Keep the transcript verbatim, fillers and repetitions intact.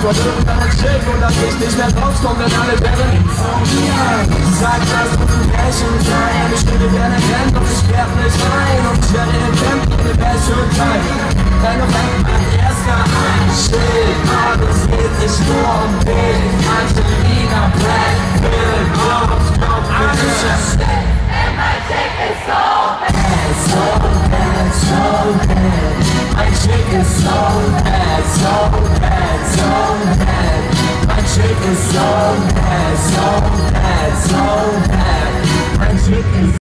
vor irgendeinem Chick und dass ich nicht mehr rauskomme, wenn alle wären informiert. Sag, dass du ein Pärchen sein, ich würde gerne rennen, doch ich werd nicht rein. Und ich werde im Tempo eine Bäschung sein. Deine Welt mein erster Einschild, aber es geht nicht nur um dich. Angelina, Brad Pitt, Rose, Rose, Rose, and my chick is so bad, so bad, so bad. My chick is so bad, so bad, so bad. My chick is so bad, so bad, so bad. My chick is